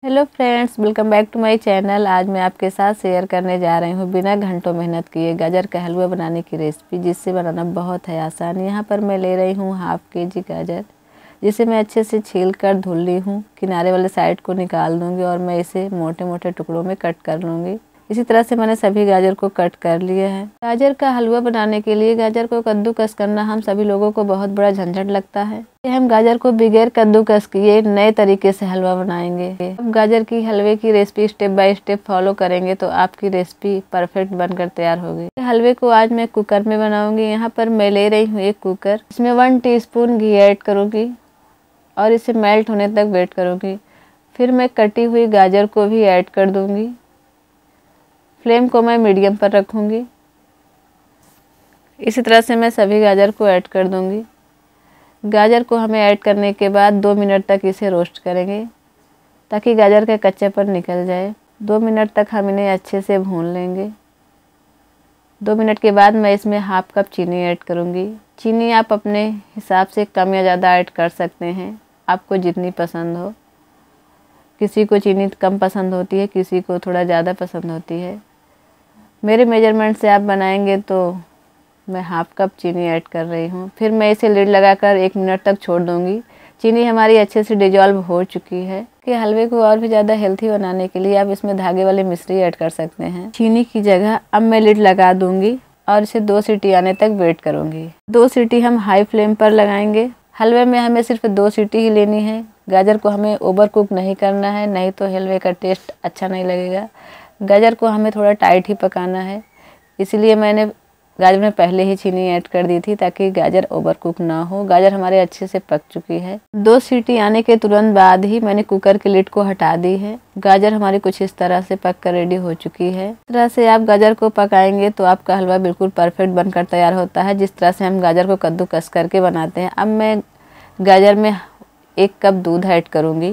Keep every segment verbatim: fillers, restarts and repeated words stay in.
Hello friends, welcome back to my channel. आज मैं आपके साथ शेयर करने जा रही हूँ बिना घंटों मेहनत किए गाजर का हलवा बनाने की रेसिपी, जिससे बनाना बहुत है आसान। यहाँ पर मैं ले रही हूँ हाफ के जी गाजर, जिसे मैं अच्छे से छील कर धुल ली हूँ। किनारे वाले साइड को निकाल दूँगी और मैं इसे मोटे मोटे टुकड़ों में कट कर लूँगी। इसी तरह से मैंने सभी गाजर को कट कर लिया है। गाजर का हलवा बनाने के लिए गाजर को कद्दूकस करना हम सभी लोगों को बहुत बड़ा झंझट लगता है। हम गाजर को बगैर कद्दूकस किए नए तरीके से हलवा बनाएंगे। अब गाजर की हलवे की recipe step by step follow करेंगे तो आपकी रेसिपी परफेक्ट बनकर तैयार होगी। हलवे को आज मैं कुकर में बनाऊंगी। यहाँ पर मैं ले रही हूँ एक कुकर, इसमें वन टीस्पून घी ऐड करूँगी और इसे मेल्ट होने तक वेट करूँगी। फिर मैं कटी हुई गाजर को भी ऐड कर दूँगी। फ्लेम को मैं मीडियम पर रखूँगी। इसी तरह से मैं सभी गाजर को ऐड कर दूँगी। गाजर को हमें ऐड करने के बाद दो मिनट तक इसे रोस्ट करेंगे ताकि गाजर का कच्चापन निकल जाए। दो मिनट तक हम इन्हें अच्छे से भून लेंगे। दो मिनट के बाद मैं इसमें हाफ कप चीनी ऐड करूँगी। चीनी आप अपने हिसाब से कम या ज़्यादा ऐड कर सकते हैं, आपको जितनी पसंद हो। किसी को चीनी कम पसंद होती है, किसी को थोड़ा ज़्यादा पसंद होती है। मेरे मेजरमेंट से आप बनाएंगे तो मैं हाफ कप चीनी ऐड कर रही हूँ। फिर मैं इसे लिड लगाकर एक मिनट तक छोड़ दूँगी। चीनी हमारी अच्छे से डिजॉल्व हो चुकी है। कि हलवे को और भी ज़्यादा हेल्थी बनाने के लिए आप इसमें धागे वाली मिश्री ऐड कर सकते हैं। चीनी की जगह अब मैं लिड लगा दूँगी और इसे दो सीटी आने तक वेट करूँगी। दो सीटी हम हाई फ्लेम पर लगाएंगे। हलवे में हमें सिर्फ दो सीटी ही लेनी है। गाजर को हमें ओवर कुक नहीं करना है, नहीं तो हलवे का टेस्ट अच्छा नहीं लगेगा। गाजर को हमें थोड़ा टाइट ही पकाना है, इसलिए मैंने गाजर में पहले ही चीनी ऐड कर दी थी ताकि गाजर ओवर कुक ना हो। गाजर हमारे अच्छे से पक चुकी है। दो सीटी आने के तुरंत बाद ही मैंने कुकर की लिड को हटा दी है। गाजर हमारी कुछ इस तरह से पक कर रेडी हो चुकी है। इस तरह से आप गाजर को पकाएंगे तो आपका हलवा बिल्कुल परफेक्ट बनकर तैयार होता है, जिस तरह से हम गाजर को कद्दूकस करके बनाते हैं। अब मैं गाजर में एक कप दूध ऐड करूँगी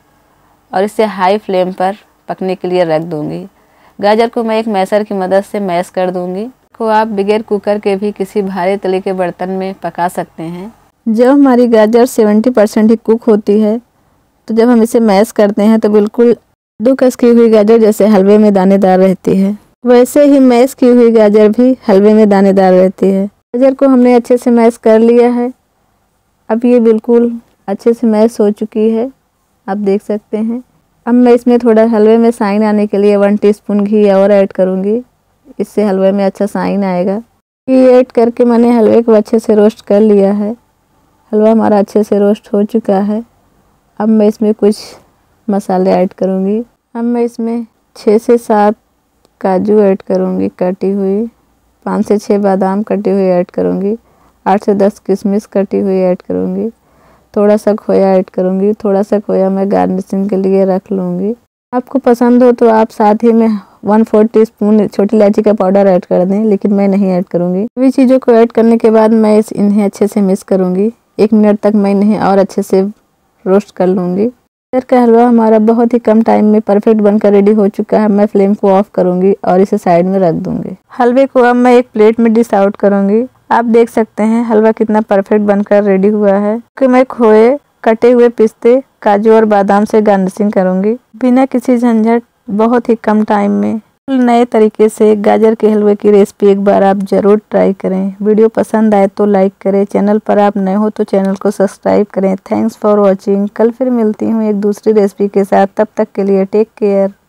और इसे हाई फ्लेम पर पकने के लिए रख दूँगी। गाजर को मैं एक मैशर की मदद से मैश कर दूँगी। को आप बगैर कुकर के भी किसी भारी तले के बर्तन में पका सकते हैं। जब हमारी गाजर सत्तर परसेंट ही कुक होती है तो जब हम इसे मैश करते हैं तो बिल्कुल कद्दूकस की हुई गाजर जैसे हलवे में दानेदार रहती है, वैसे ही मैश की हुई गाजर भी हलवे में दानेदार रहती है। गाजर को हमने अच्छे से मैश कर लिया है। अब ये बिल्कुल अच्छे से मैश हो चुकी है, आप देख सकते हैं। अब मैं इसमें थोड़ा हलवे में शाइन आने के लिए वन टीस्पून घी और ऐड करूँगी। इससे हलवे में अच्छा शाइन आएगा। घी ऐड करके मैंने हलवे को अच्छे से रोस्ट कर लिया है। हलवा हमारा अच्छे से रोस्ट हो चुका है। अब मैं इसमें कुछ मसाले ऐड करूँगी। अब मैं इसमें छः से सात काजू ऐड करूँगी कटी हुई, पाँच से छः बादाम कटी हुई ऐड करूँगी, आठ से दस किशमिश कटी हुई ऐड करूँगी, थोड़ा सा खोया ऐड करूँगी। थोड़ा सा खोया मैं गार्निशिंग के लिए रख लूँगी। आपको पसंद हो तो आप साथ ही में वन फोर्थ टी स्पून छोटी इलायची का पाउडर ऐड कर दें, लेकिन मैं नहीं ऐड करूँगी। सभी चीज़ों को ऐड करने के बाद मैं इस इन्हें अच्छे से मिक्स करूँगी। एक मिनट तक मैं इन्हें और अच्छे से रोस्ट कर लूँगी। गाजर का हलवा हमारा बहुत ही कम टाइम में परफेक्ट बनकर रेडी हो चुका है। मैं फ्लेम को ऑफ करूँगी और इसे साइड में रख दूँगी। हलवे को अब मैं एक प्लेट में डिश आउट करूँगी। आप देख सकते हैं हलवा कितना परफेक्ट बनकर रेडी हुआ है। कि मैं खोए, कटे हुए पिस्ते, काजू और बादाम से गार्निशिंग करूंगी। बिना किसी झंझट बहुत ही कम टाइम में नए तरीके से गाजर के हलवे की रेसिपी एक बार आप ज़रूर ट्राई करें। वीडियो पसंद आए तो लाइक करें। चैनल पर आप नए हो तो चैनल को सब्सक्राइब करें। Thanks for watching. कल फिर मिलती हूँ एक दूसरी रेसिपी के साथ। तब तक के लिए टेक केयर।